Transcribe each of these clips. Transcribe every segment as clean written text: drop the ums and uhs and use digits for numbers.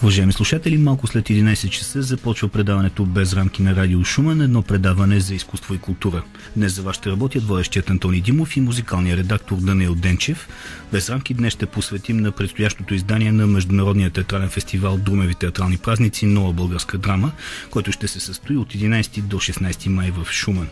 Уважаеми слушатели, малко след 11 часа започва предаването Без рамки на Радио Шумен, едно предаване за изкуство и култура. Днес за вас ще работят водещият Антони Димов и музикалният редактор Даниел Денчев. Без рамки днес ще посветим на предстоящото издание на Международния театрален фестивал Друмеви театрални празници Нова българска драма, който ще се състои от 11 до 16 май в Шумен.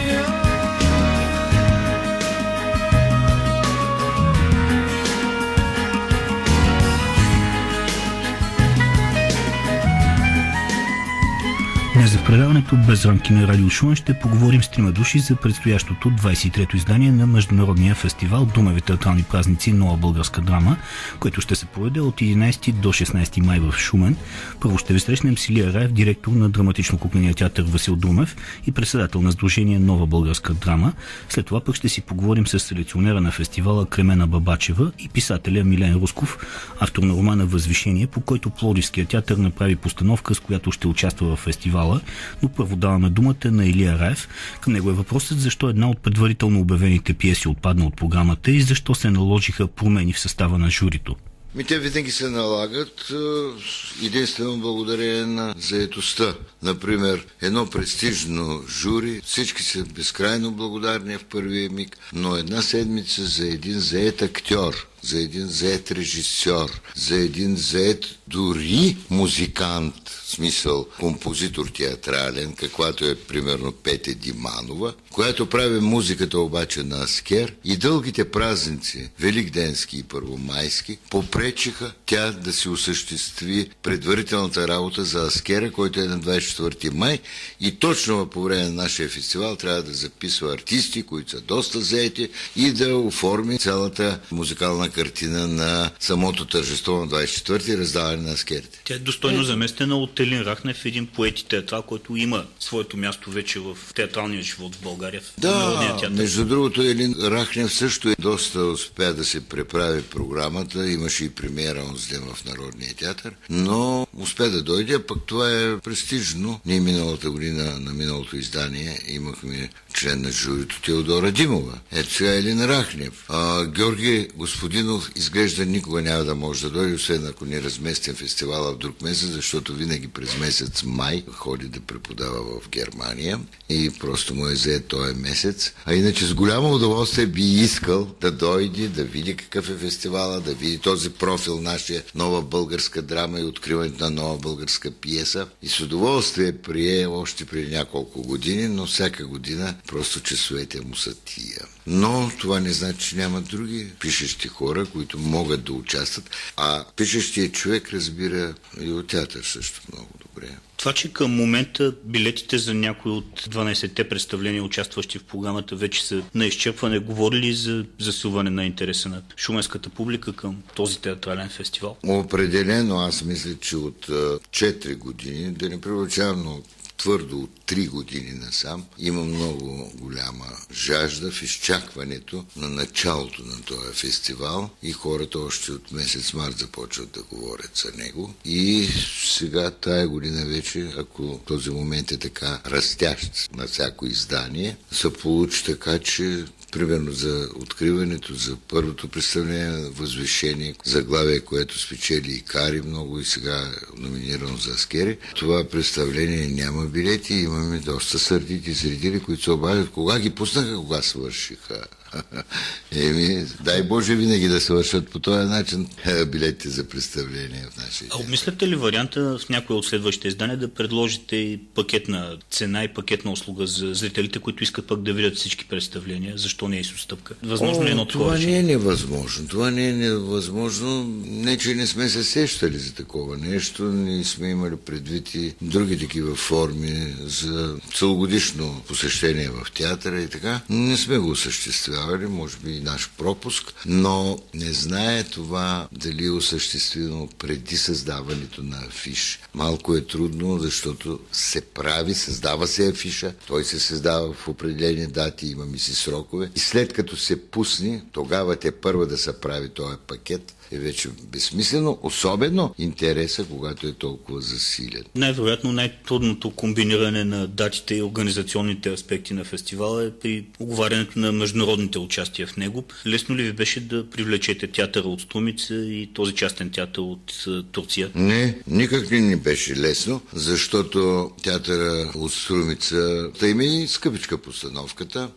Днес за предаването Без рамки на Радио Шумен ще поговорим с трима души за предстоящото 23-то издание на Международния фестивал Друмеви театрални празници Нова българска драма, който ще се проведе от 11 до 16 май в Шумен. Първо ще ви срещнем с Илия Раев, директор на драматично-кукления театър Васил Друмев и председател на Сдружение Нова българска драма. След това пък ще си поговорим с селекционера на фестивала Кремена Бабачева и писателя Милен Русков, автор на романа Възвишение, по който Пловдивския театър направи постановка, с която ще участва в фестивала. Но първо даваме думата на Илия Раев. Към него е въпросът защо една от предварително обявените пиеси отпадна от програмата и защо се наложиха промени в състава на журито. Те винаги се налагат единствено благодарение на заетостта. Например, едно престижно жури, всички са безкрайно благодарни в първия миг, но една седмица за един зает актьор, за един зает режисьор, за един зает дори музикант, в смисъл композитор театрален, каквато е примерно Петя Диманова, която прави музиката обаче на Аскер, и дългите празници, великденски и първомайски, попречиха тя да си осъществи предварителната работа за Аскера, който е на 24 май, и точно по време на нашия фестивал трябва да записва артисти, които са доста заети, и да оформи цялата музикална картина на самото тържество на 24-ти, раздаване на Аскерите. Тя е достойно заместена от Елин Рахнев, един поет и театрал, който има своето място вече в театралния живот в България. Да, между другото Елин Рахнев също доста успя да се преправи програмата, имаше и премиера онзи ден в Народния театър, но успя да дойде, пък това е престижно. Ние миналата година на миналото издание имахме член на журито Теодора Димова. Ето сега Елин Рахнев. Георги Господинов изглежда никога няма да може да дойде, освен ако не разместим фестивала в друг месец, защото винаги през месец май ходи да преподава в Германия и просто му е зает този месец. А иначе с голямо удоволствие би искал да дойде, да види какъв е фестивала, да види този профил, нашия нова българска драма и откриването на нова българска пиеса. И с удоволствие прие още преди няколко години, но всяка година просто часовете му са тия. Но това не значи, че няма други пишещи хора, които могат да участват, а пишещият човек разбира и от театър също много добре. Това, че към момента билетите за някои от 12-те представления, участващи в програмата, вече са на изчерпване, говори ли за засилване на интереса на шуменската публика към този театрален фестивал? Определено, аз мисля, че от 4 години, да не преувеличавам, но твърдо от 3 години насам, има много голяма жажда в изчакването на началото на този фестивал и хората още от месец март започват да говорят за него. И сега тая година вече, ако този момент е така растящ на всяко издание, се получи така, че примерно за откриването, за първото представление на Възвишение, заглавие, което спечели и Кари много и сега е номинирано за Аскери. Това представление няма билети, имаме доста сърдити зрители, които се обаждат кога ги пуснаха, кога свършиха. Дай Боже винаги да свършат по този начин билетите за представление в нашия театър. Обмисляте ли варианта в някоя от следващите издания да предложите пакетна цена и пакетна услуга за зрителите, които искат пък да видят всички представления? Защо не е с отстъпка? Възможно ли е на това не е невъзможно. Това не е невъзможно. Не, че не сме се сещали за такова нещо. Не сме имали предвид и други такива форми за целогодишно посещение в театъра и така. Не сме го осъществявали. Може би и наш пропуск, но не знае това дали е осъществено преди създаването на афиш. Малко е трудно, защото се прави, създава се афиша, той се създава в определени дати, имаме си срокове и след като се пусне, тогава те първа да се прави този пакет е вече безсмислено, особено интереса, когато е толкова засилен. Най-вероятно най-трудното комбиниране на датите и организационните аспекти на фестивала е при оговарянето на международните участия в него. Лесно ли ви беше да привлечете театъра от Струмица и този частен театър от Турция? Не, никак не ни беше лесно, защото театъра от Струмица има и скъпичка постановката,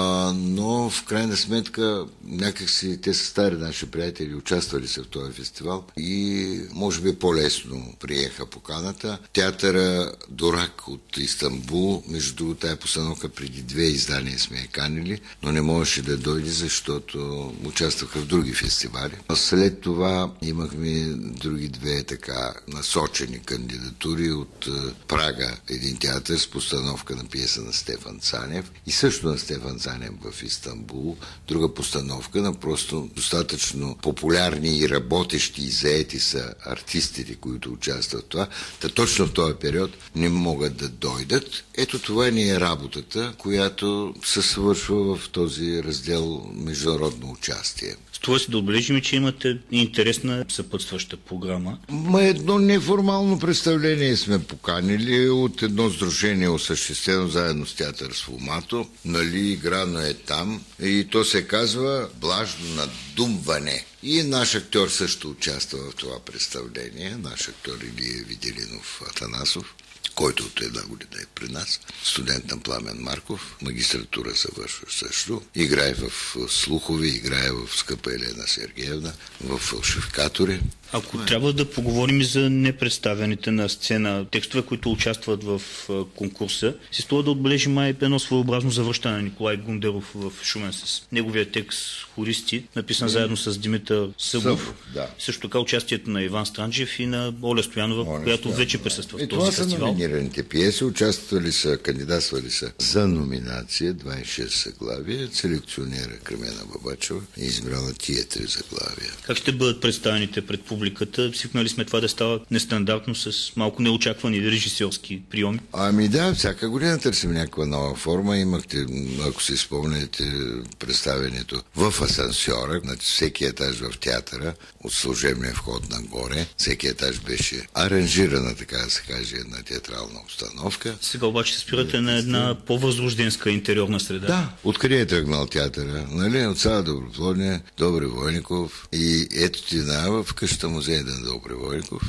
но в крайна сметка някакси те са стари наши приятели, участвали са в този фестивал и може би по-лесно приеха поканата. Театъра Дорак от Истанбул, между другото, тая постановка преди 2 издания сме я канили, но не можеше да дойде, защото участваха в други фестивали. След това имахме други 2 така насочени кандидатури от Прага, един театър с постановка на пиеса на Стефан Цанев и също на Стефан Цанев в Истанбул, друга постановка на просто достатъчно популярни и работещи и заети са артистите, които участват в това. Та точно в този период не могат да дойдат. Ето това ни е работата, която се свършва в този раздел международно участие. Това си да отбележим, че имате интересна съпътстваща програма. Едно неформално представление сме поканили от едно сдружение, осъществено заедно с театър Сфумато. Играно е там и то се казва Блажно надумване. И наш актьор също участва в това представление. Наш актьор Илия Виделинов Атанасов, който от една година е при нас, студент на Пламен Марков, магистратура завършва също, играе в Слухови, играе в Скъпа Елена Сергеевна, в Фалшификатори. Ако трябва да поговорим за непредставените на сцена текстове, които участват в конкурса, си струва да отбележим едно своеобразно завръщане на Николай Гундеров в Шумен с неговия текст "Хористи", написан заедно с Димитър Събов. Да. Също така участието на Иван Странджев и на Оля Стоянова, която вече присъства в този фестивал. Това са номинираните пиеси, кандидатствали са за номинация 26 заглавия. Селекционера Кремена Бабачева е избрала тия 3 заглавия. Как ще бъдат представените пред публиката? Свикнали сме това да става нестандартно с малко неочаквани режисьорски приеми. Да, всяка година търсим някаква нова форма. Имахте, ако си спомняте, представянето в асансьора, на всеки етаж в театъра, от служебния вход нагоре. Всеки етаж беше аранжирана, така да се каже, една театрална обстановка. Сега обаче се спирате на една по-възрожденска интериорна среда. Да, откъде е тръгнал театъра? От Сава Доброплодния, Добри Войников и ето ти в къщата музей на Добри Войников.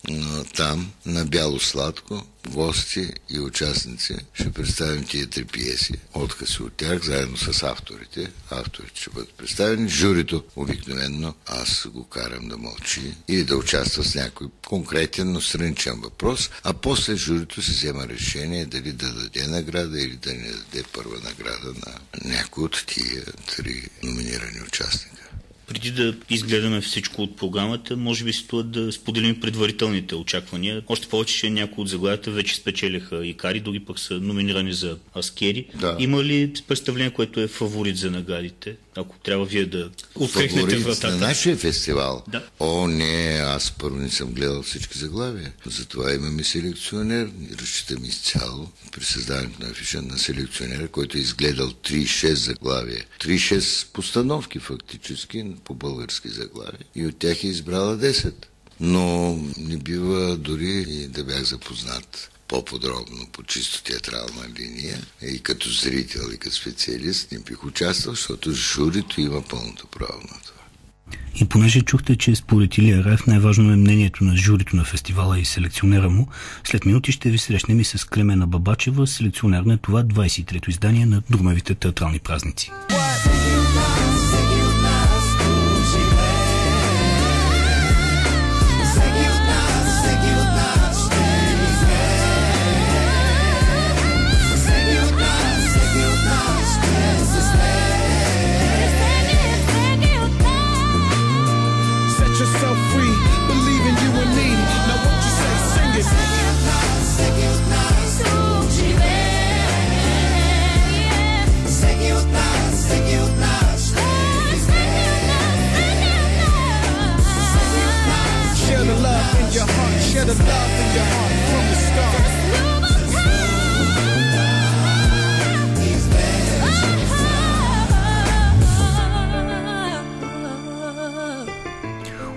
Там, на Бяло Сладко, гости и участници ще представим тия 3 пиеси. Откъси от тях, заедно с авторите. Авторите ще бъдат представени. Журито обикновено аз го карам да мълчи или да участва с някой конкретен, но страничен въпрос, а после журито се взема решение дали да даде награда или да не даде първа награда на някой от тия 3 номинирани участника. Преди да изгледаме всичко от програмата, може би си това да споделим предварителните очаквания. Още повече, че някои от заглавията вече спечелиха Икари, други пък са номинирани за Аскери. Да. Има ли представление, което е фаворит за наградите? Ако трябва вие да открехнете вратата. На нашия фестивал? Да. Не, аз първо не съм гледал всички заглавия. Затова имаме селекционер и разчитаме изцяло при създаването на афиша на селекционера, който е изгледал 36 заглавия. 36 постановки фактически по български заглавия и от тях е избрала 10. Но не бива дори и да бях запознат по-подробно по чисто театрална линия и като зрител и като специалист не бих участвал, защото журито има пълното право на това. И понеже чухте, че според Илия Раев най-важно е мнението на журито на фестивала и селекционера му, след минути ще ви срещнем и с Кремена Бабачева, селекционер на това 23-то издание на Друмевите театрални празници.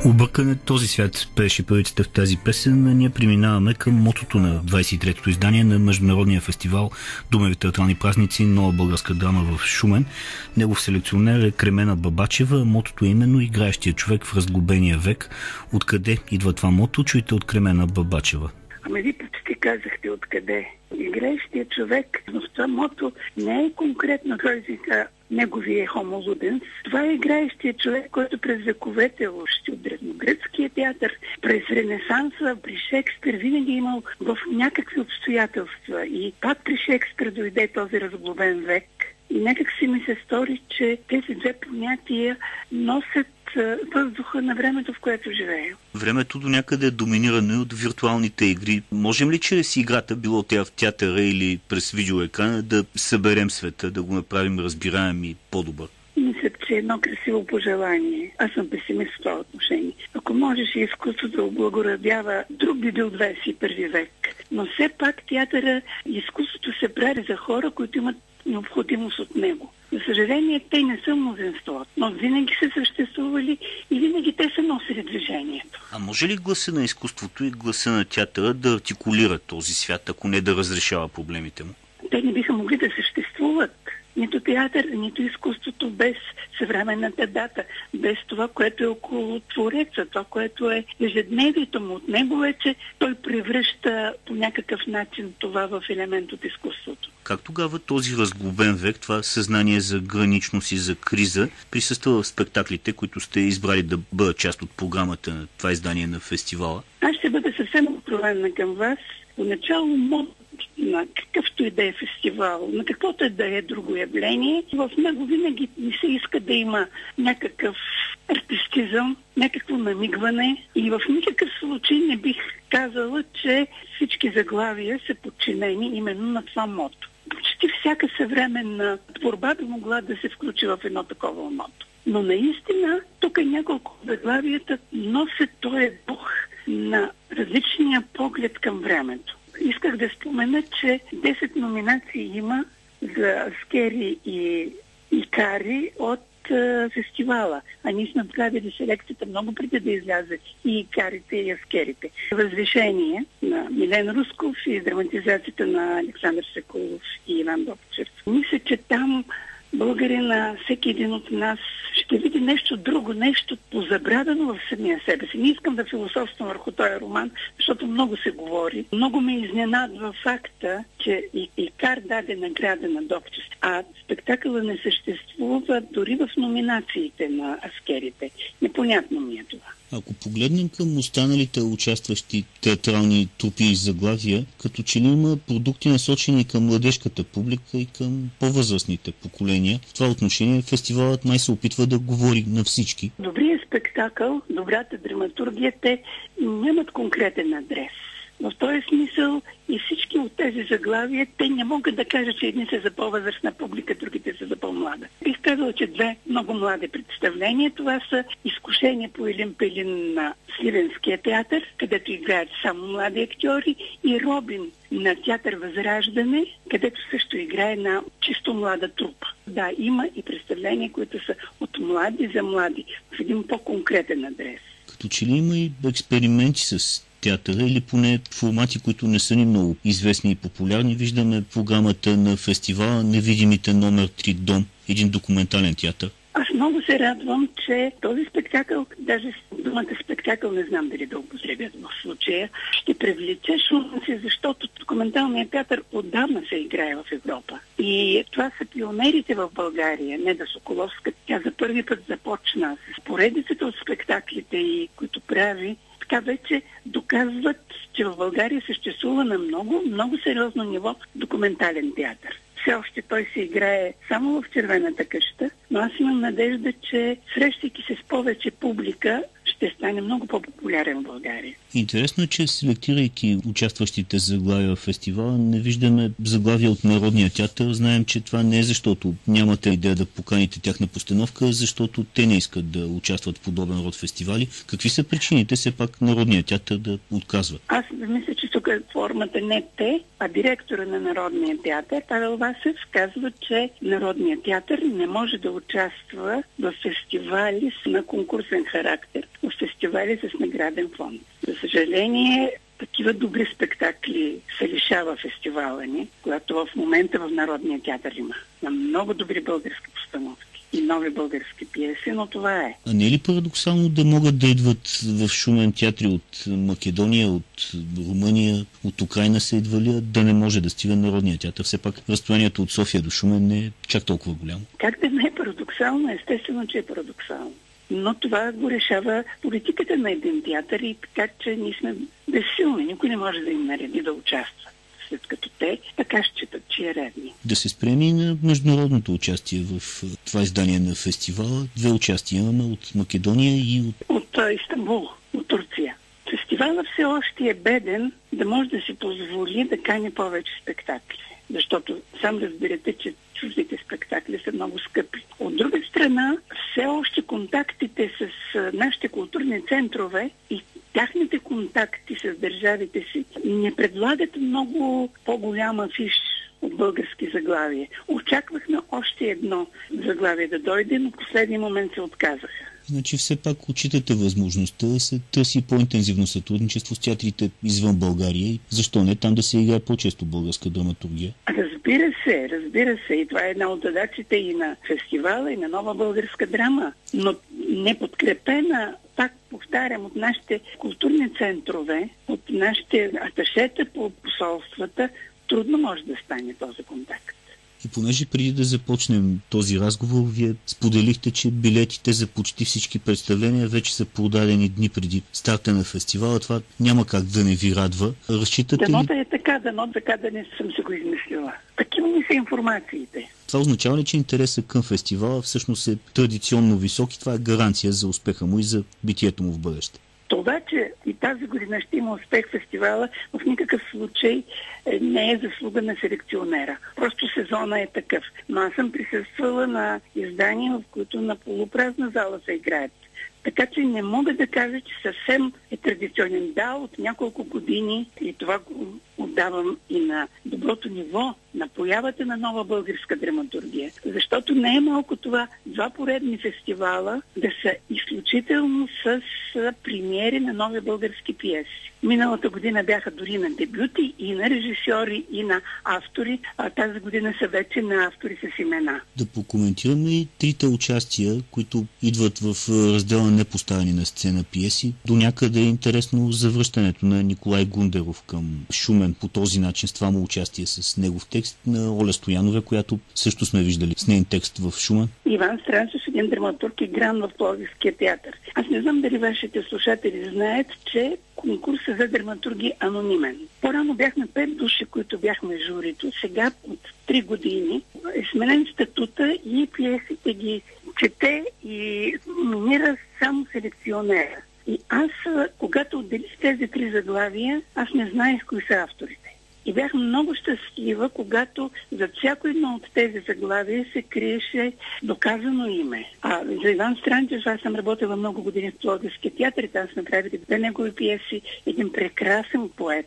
Объркане този свят пееше певицата в тази песен. Ние преминаваме към мотото на 23-то издание на Международния фестивал Думови театрални празници Нова българска драма в Шумен. Негов селекционер е Кремена Бабачева. Мотото е именно играещия човек в разглобения век. Откъде идва това мото? Чуйте от Кремена Бабачева. Ами ви почти казахте откъде. Играещия човек, но в това мото не е конкретно езика неговия хомо луденс. Това е играещия човек, който през вековете, още от древногръцкия театър, през Ренесанса, при Шекспир, винаги е имал в някакви обстоятелства. И пак при Шекспир дойде този разглобен век. И някак си ми се стори, че тези две понятия носят въздуха на времето, в което живеем. Времето до някъде е доминирано от виртуалните игри. Можем ли чрез играта, било тя в театъра или през видеоекрана, да съберем света, да го направим разбираем и по-добър? Мисля, че едно красиво пожелание. Аз съм песимист в това отношение. Ако можеш изкуството да облагородява, друг би бил 21 век. Но все пак театъра и изкуството се прави за хора, които имат необходимост от него. За съжаление, те не са мнозинство, но винаги са съществували и винаги те са носили движението. А може ли гласа на изкуството и гласа на театъра да артикулира този свят, ако не да разрешава проблемите му? Те не биха могли да съществуват. Нито театър, нито изкуството без съвременната дата, без това, което е около твореца, това, което е ежедневието му. От него вече той превръща по някакъв начин това в елемент от изкуството. Как тогава този разглобен век, това съзнание за граничност и за криза, присъства в спектаклите, които сте избрали да бъдат част от програмата на това издание на фестивала? Аз ще бъда съвсем откровенна към вас. Поначало на какъвто и да е фестивал, на каквото да е друго явление, в него винаги ми се иска да има някакъв артистизъм, някакво намигване и в никакъв случай не бих казала, че всички заглавия са подчинени именно на това мото. Почти всяка съвременна творба би могла да се включи в едно такова мото. Но наистина, тук няколко заглавията носят този дух на различния поглед към времето. Исках да спомена, че 10 номинации има за Аскери и Икари от фестивала. А ние сме правили селекцията много преди да излязат и Икарите, и Аскерите. Възвишение на Милен Русков и драматизацията на Александър Секулов и Иван Добчев. Мисля, че там българина, всеки един от нас ще види нещо друго, нещо позабравено в самия себе си. Не искам да философствам върху този роман, защото много се говори. Много ме изненадва факта, че Икар даде награда на Добчев, а спектакъла не съществува дори в номинациите на Аскерите. Непонятно ми е това. Ако погледнем към останалите участващи театрални трупи и заглавия, като че ли има продукти насочени към младежката публика и към по-възрастните поколения. В това отношение фестивалът май се опитва да говори на всички. Добрият спектакъл, добрата драматургия, те нямат конкретен адрес. В този смисъл и всички от тези заглавия, те не могат да кажат, че едни са за по-възрастна публика, другите са за по-млада. Бих казала, че две много млади представления. Това са Изкушение по Елин Пелин на Сливенския театър, където играят само млади актьори, и Робин на театър Възраждане, където също играе на чисто млада трупа. Да, има и представления, които са от млади за млади, в един по-конкретен адрес. Като че ли има и експерименти с театъра или поне формати, които не са ни много известни и популярни. Виждаме програмата на фестивала Невидимите номер 3 Дом, един документален театър. Аз много се радвам, че този спектакъл, даже думата спектакъл не знам дали да употребят в случая, ще привлече шумници, защото документалният театър отдавна се играе в Европа. И това са пионерите в България, Неда Соколовска. Тя за първи път започна с поредицата от спектаклите, които прави. Така вече доказват, че в България съществува на много сериозно ниво документален театър. Все още той се играе само в Червената къща, но аз имам надежда, че срещайки се с повече публика, ще стане много по-популярен в България. Интересно е, че селектирайки участващите заглавия в фестивала, не виждаме заглавия от Народния театър. Знаем, че това не е защото нямате идея да поканите тяхна постановка, защото те не искат да участват в подобен род фестивали. Какви са причините все пак Народния театър да отказва? Аз мисля, че тук формата не те, а директора на Народния театър, Павел Васев, казва, че Народният театър не може да участва в фестивали на конкурсен характер. В фестивали с награден фонд. За съжаление, такива добри спектакли се лишава фестивала ни, когато в момента в Народния театър има на много добри български постановки и нови български пиеси, но това е. А не е ли парадоксално да могат да идват в Шумен театри от Македония, от Румъния, от Украйна са идвали, да не може да стига Народния театър? Все пак разстоянието от София до Шумен не е чак толкова голямо. Как да не е парадоксално? Естествено, че е парадоксално. Но това го решава политиката на един театър и така, че ние сме безсилни. Никой не може да им нареди да участва, след като те така считат, че е редни. Да се спреми на международното участие в това издание на фестивала. 2 участия имаме от Македония и от Истанбул, от Турция. Фестивалът все още е беден да може да си позволи да кани повече спектакли. Защото сам разберете, че чуждите спектакли са много скъпи. От друга страна, все още контактите с нашите културни центрове и тяхните контакти с държавите си не предлагат много по-голяма фиш от български заглавия. Очаквахме още едно заглавие да дойде, но в последния момент се отказаха. Значи все пак отчитате възможността да се търси по-интензивно сътрудничество с театрите извън България и защо не там да се играе по-често българска драматургия? Разбира се. И това е една от задачите и на фестивала, и на нова българска драма. Но не подкрепена, пак повтарям, от нашите културни центрове, от нашите аташета по посолствата, трудно може да стане този контакт. И понеже преди да започнем този разговор, вие споделихте, че билетите за почти всички представления вече са продадени дни преди старта на фестивала. Това няма как да не ви радва. Разчитате ли? Дано да е така, да не съм се го измислила. Такива ми са информациите. Това означава ли, че интересът към фестивала всъщност е традиционно висок и това е гаранция за успеха му и за битието му в бъдеще? Това, че и тази година ще има успех фестивала, в никакъв случай не е заслуга на селекционера. Просто сезона е такъв. Но аз съм присъствала на издания, в които на полупразна зала се играят. Така че не мога да кажа, че съвсем е традиционен. Да, от няколко години, и това го отдавам и на доброто ниво, на появата на нова българска драматургия. Защото не е малко това 2 поредни фестивала да са изключително с премиери на нови български пиеси. Миналата година бяха дори на дебюти и на режисьори, и на автори, а тази година са вече на автори с имена. Да покоментираме и 3 участия, които идват в раздела непоставени на сцена пиеси. До някъде е интересно завръщането на Николай Гундеров към Шумен по този начин, с това му участие с негов текст, на Оля Стоянова, която също сме виждали с нейн текст в Шумен. Иван Странчев, един драматург, игран в Пловдивския театър. Аз не знам дали вашите слушатели знаят, че конкурсът за драматурги е анонимен. По-рано бяхме 5 души, които бяхме журито. Сега от 3 години е сменен статута и пиесите ги чете и номинира само селекционера. И аз, когато отделих тези 3 заглавия, аз не знаех кои са авторите. И бях много щастлива, когато за всяко едно от тези заглавия се криеше доказано име. А за Иван Странчев аз съм работила много години в Пловдивския театър, там сме правили 2 негови пиеси, един прекрасен поет.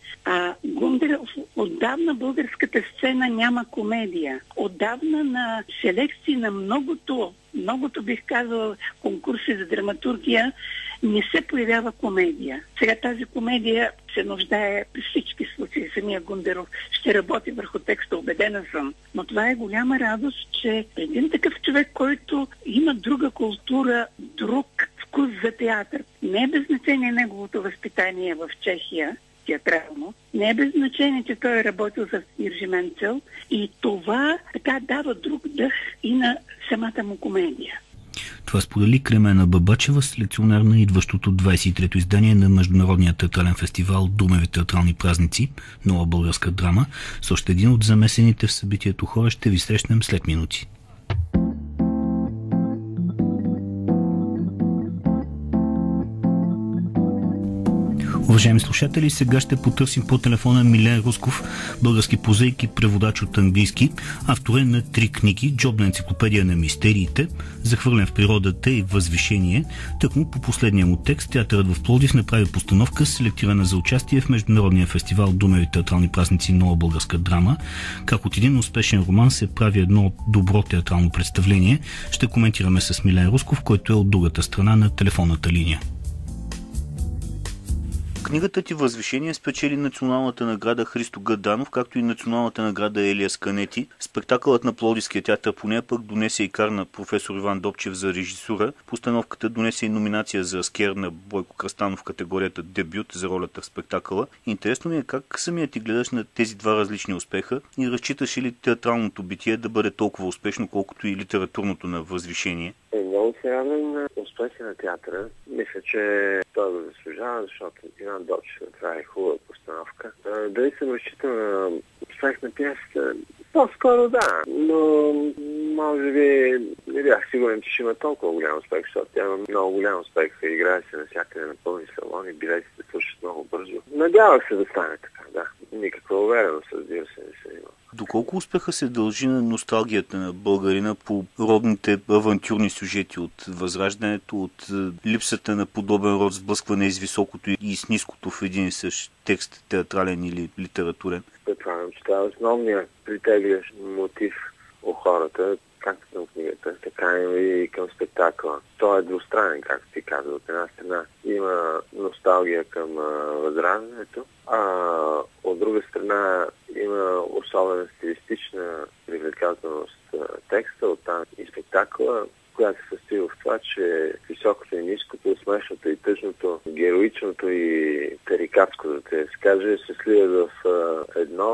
А Гундеров, отдавна българската сцена няма комедия. Отдавна на селекции на многото бих казала конкурси за драматургия не се появява комедия. Сега тази комедия се нуждае при всички случаи. Самия Гундеров ще работи върху текста, убедена съм. Но това е голяма радост, че един такъв човек, който има друга култура, друг вкус за театър, не е без значение неговото възпитание в Чехия, театрално, не е без значение, че той е работил с Иржи Менцел и това така дава друг дъх и на самата му комедия. Това сподели Кремена Бабачева, селекционер на идващото 23-то издание на Международния театрален фестивал Думови театрални празници, нова българска драма. С още един от замесените в събитието хора ще ви срещнем след минути. Уважаеми слушатели, сега ще потърсим по телефона Милен Русков, български прозаик и преводач от английски, автор на 3 книги: Джобна енциклопедия на мистериите, Захвърлен в природата и Възвишение. Тъкмо по последния му текст театърът в Пловдив направи постановка, селектирана за участие в Международния фестивал Думови театрални празници, нова българска драма. Как от един успешен роман се прави едно добро театрално представление, ще коментираме с Милен Русков, който е от другата страна на телефонната линия. Книгата ти "Възвишение" спечели националната награда Христо Гаданов, както и националната награда Елия Сканети. Спектакълът на Пловдивския театър по нея пък донесе и кар на професор Иван Добчев за режисура. Постановката донесе и номинация за Аскер на Бойко Кръстанов в категорията дебют за ролята в спектакъла. Интересно ми е как самият ти гледаш на тези два различни успеха и разчиташ ли театралното битие да бъде толкова успешно, колкото и литературното на "Възвишение"? Много се радвам на успехи на театъра. Мисля, че той го заслужава, защото Иван Добчев направи хубава постановка. Дали съм разчитал на успех на пиесата? По-скоро да, но може би не бях сигурен, че ще има толкова голям успех, защото тя има много голям успех. Играе се навсякъде на пълни салони, билетите свършат много бързо. Надявах се да стане така, да. Никаква увереност, разбира се, не съм имал. Доколко успеха се дължи на носталгията на българина по родните авантюрни сюжети от Възраждането, от липсата на подобен род сблъскване с високото и с ниското в един и същ текст, театрален или литературен? Предполагам, че това е основният притеглящ мотив у хората, както към книгата, така и към спектакъла. Той е двустранен, както ти каза. От една страна има носталгия към Възраждането, а от друга страна има особена стилистична привлекателност текста, оттам и спектакъла, която се състои в това, че високото и ниското, смешното и тъжното, героичното и тарикатското, да се каже, се сливат в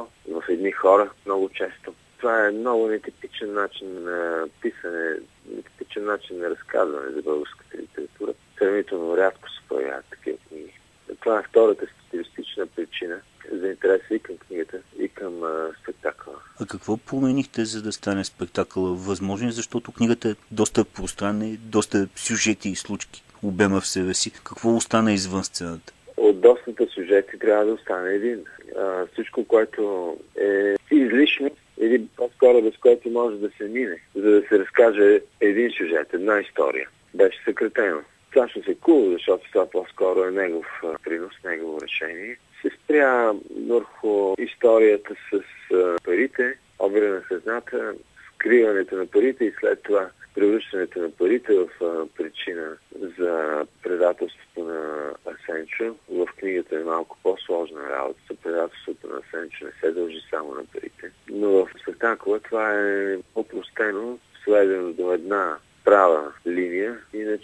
едни хора много често. Това е много нетипичен начин на писане, нетипичен начин на разказване за българската литература. Сравнително рядко се появяват такива книги. Това е втората стилистична причина за интереса и към книгата, и към спектакъла. А какво променихте, за да стане спектакъла възможен? Защото книгата е доста пространна и доста сюжети и случки обема в себе си. Какво остана извън сцената? От достата сюжети трябва да остане един. Всичко, което е излишно, или по-скоро без което може да се мине, за да се разкаже един сюжет, една история, беше съкратено. Това ще се куло, защото това по-скоро е негов принос, негово решение. Се спря върху историята с парите, обира на хазната, скриването на парите и след това превръщането на парите в причина за предателството на Асенчо. В книгата е малко по-сложна работа. Предателството на Асенчо не се дължи само на парите. Но в спектакъла това е опростено, сведено до една права линия,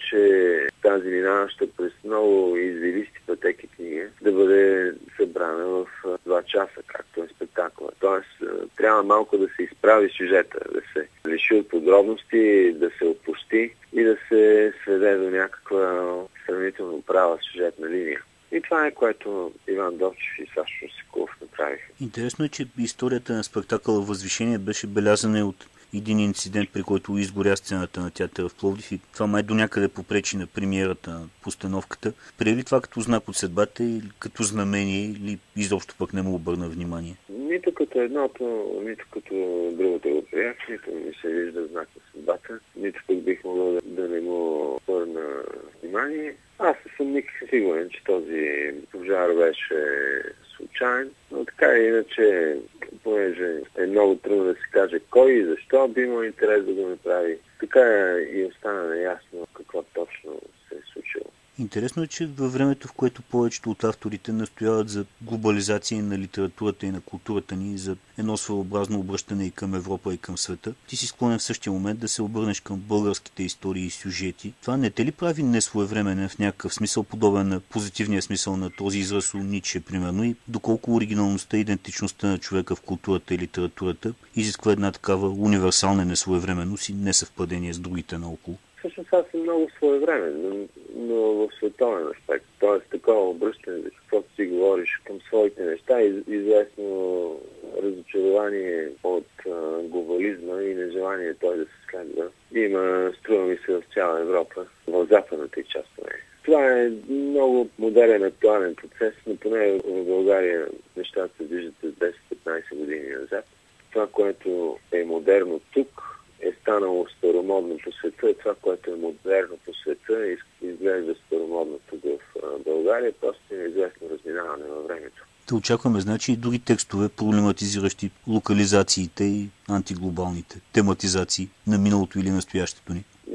иначе тази минаваща през много извилисти пътеки книга да бъде събрана в 2 часа, както е спектакъла. Тоест, трябва малко да се изправи сюжета, да се лиши от подробности, да се опусти и да се сведе до някаква сравнително права сюжетна линия. И това е, което Иван Добчев и Сашо Секулов направиха. Интересно е, че историята на спектакъла "Възвишение" беше белязана от един инцидент, при който изгоря сцената на театъра в Пловдив и това май до някъде попречи на премиерата на постановката. Приели това като знак от съдбата или като знамение, или изобщо пък не му обърна внимание? Нито като едното, нито като другото го приях, нито ми се вижда знак на съдбата, нито пък бих могъл да не му обърна внимание. Аз съм никак сигурен, че този пожар беше случайен, но така или иначе, понеже е много трудно да се каже кой и защо би имал интерес да го направи, така и остана неясно какво точно се е случило. Интересно е, че във времето, в което повечето от авторите настояват за глобализация на литературата и на културата ни, за едно своеобразно обръщане и към Европа и към света, ти си склонен в същия момент да се обърнеш към българските истории и сюжети. Това не те ли прави несвоевременен в някакъв смисъл, подобен на позитивния смисъл на този израз у Ницше, примерно, и доколко оригиналността и идентичността на човека в културата и литературата изисква една такава универсална несвоевременност и несъвпадение с другите наоколо? Всъщност аз съм много своевремен, но в световен аспект. Тоест такова обръщане, за каквото си говориш към своите неща, известно разочарование от глобализма и нежелание той да се следва. Има, струва ми се, в цяла Европа, в западната и част на нея. Това е много модерен, актуален процес, но поне в България нещата се виждат с 10-15 години назад. Това, което е модерно тук, е станало старомодно по света, това, което е модерно по света, изглежда старомодно тук в България, просто е известно разминаване във времето. Да очакваме, значи, и други текстове, проблематизиращи локализациите и антиглобалните тематизации на миналото или настоящето ни. Аз не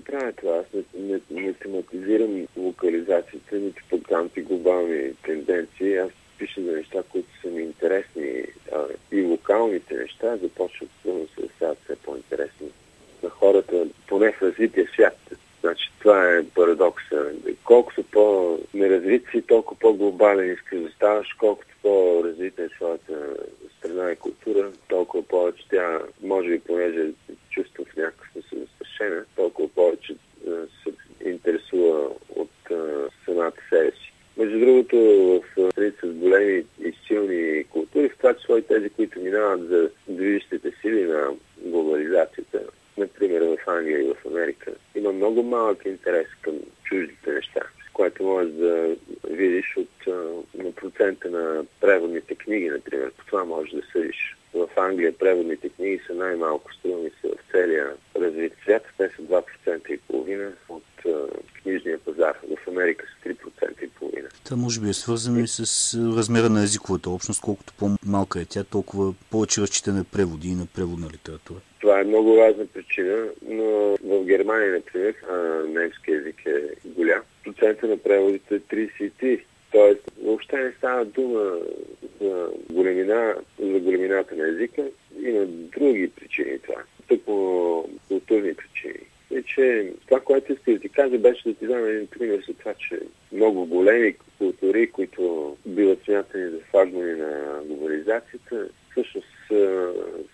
правя това. Аз не тематизирам локализациите, нито пък антиглобални тенденции. Аз пиша за неща, които са ми интересни, и локалните неща започват да се стават все по-интересни на хората, поне в развития свят. Значи това е парадокса. Колкото по-неразвит си, толкова по-глобален искаш да ставаш, колкото по-развита е своята страна и култура, толкова повече тя, може би понеже чувства в някакъв смисъл застрашена, толкова повече се интересува от самата себе си. Между другото, в страните с големи и силни култури, в това число и тези, които минават за движещите сили на глобализацията, например в Англия и в Америка, има много малък интерес към чуждите неща, което можеш да видиш на процента на преводните книги, например. По това можеш да съдиш. В Англия преводните книги са най-малко струвани в целия развит свят. Те са 2,5% от книжния пазар. В Америка са 3,5%. Това може би е свързано и с размера на езиковата общност. Колкото по-малка е тя, толкова повече разчита на преводи и на преводна литература. Това е много важна причина, но в Германия, например, немски език е голям. Процента на преводите е 33%. Тоест, въобще не става дума за големината на езика. Има други причини това. Тъкмо културни причини. И че това, което исках да ти кажа, беше да ти дам един пример за това, че много големи култури, които биват смятани за флагмани на глобализацията, всъщност са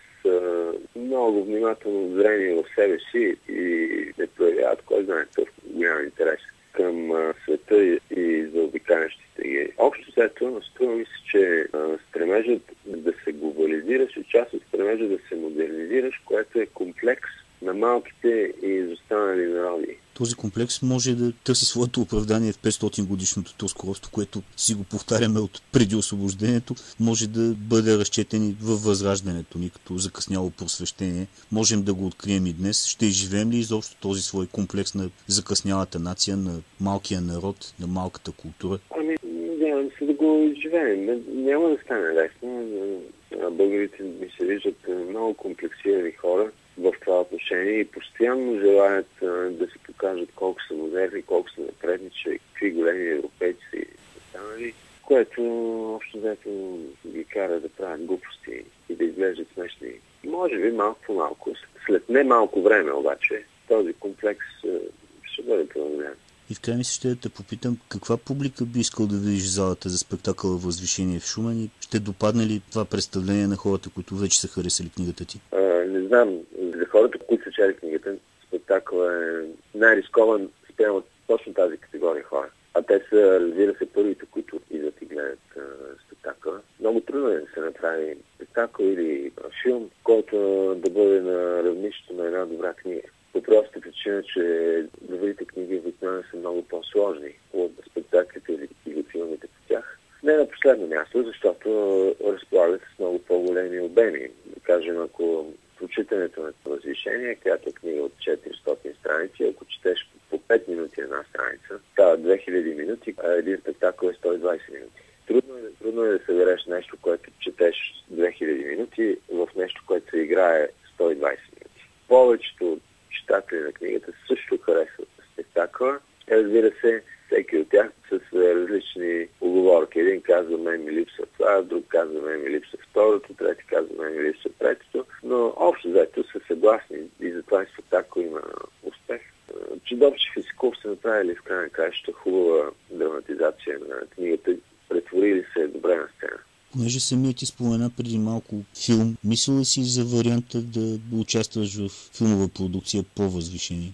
много внимателно зрени в себе си и не проявяват кой знае такъв голям интерес към света и заобикалящите ги. Общо след това струва ми се, че стремежът да се глобализираш е част от стремежа да се модернизираш, което е комплекс на малките и изостанали народи. Този комплекс може да търси своето оправдание в 500-годишното турско, което си го повтаряме от преди освобождението, може да бъде разчетен и във възраждането ни като закъсняло просвещение. Можем да го открием и днес. Ще изживеем ли изобщо този свой комплекс на закъснялата нация, на малкия народ, на малката култура? Надявам се да го изживеем. Няма да стане лесно. Българите ми се виждат много комплексирани хора в това отношение и постоянно желаят да се покажат колко са модерни, колко са напредни, че какви големи европейци са останали, което общо взето ги кара да правят глупости и да изглеждат смешни. Може би малко по малко. След не малко време обаче този комплекс ще бъде преодолян. И в край ми се ще да те попитам, каква публика би искал да видиш в залата за спектакъла Възвишение в Шумен и ще допадне ли това представление на хората, които вече са харесали книгата ти? Не знам. За хората, които са чели книгата, спектакъл е най-рискован спрямо точно тази категория хора. А те са, разбира се, първите, които идват и гледат спектакъла. Много трудно е да се направи спектакъл или филм, който да бъде на равнището на една добра книга. По простата причина, че добрите книги обикновено са много по-сложни от спектаклите или филмите по тях. Не на последно място, защото разполагат с много по-големи обеми. Да кажем, ако прочитането на Възвишение, която е книга от 400 страници, ако четеш по 5 минути една страница, става 2000 минути, а един спектакъл е 120 минути. Трудно е да събереш нещо, което четеш 2000 минути в нещо, което се играе 120 минути. Повечето читатели на книгата също харесват спектакъла. Разбира се, всеки от тях с различни уговорки. Един казва, мен ми липсва това, друг казва, мен ми липсва второто, трети казва, мен ми липсва третото. Но общо взето са съгласни и затова и спектакъл има успех. Чудовчев и Сиков са направили в край на краищата хубава драматизация на книгата. Претворили се добре на сцена. Понеже самият ти спомена преди малко филм, мислил ли си за варианта да участваш в филмова продукция по Възвишение?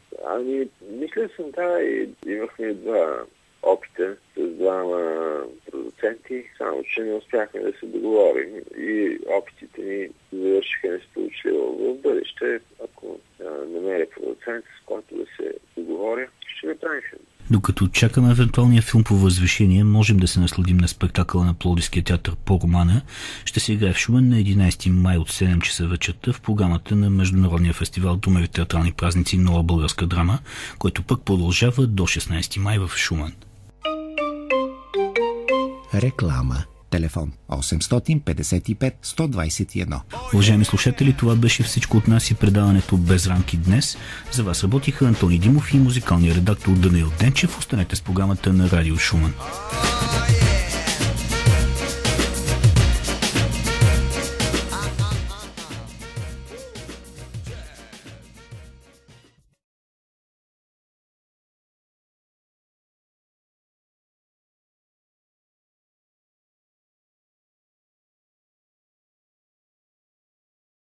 Мисля съм, да, и имахме два опита с двама продуценти, само че не успяхме да се договорим и опитите ни завършиха несполучливо. В бъдеще, ако намеря продуцент, с който да се договоря, ще направим филм. Докато чакаме евентуалния филм по Възвишение, можем да се насладим на спектакъла на Пловдивския театър по романа. Ще се играе в Шумен на 11 май от 7 часа вечерта в програмата на Международния фестивал Думови театрални празници Нова българска драма, който пък продължава до 16 май в Шумен. Реклама. Телефон 855 121. Уважаеми слушатели, това беше всичко от нас и предаването Без рамки днес. За вас работиха Антони Димов и музикалният редактор Даниил Денчев. Останете с програмата на Радио Шуман.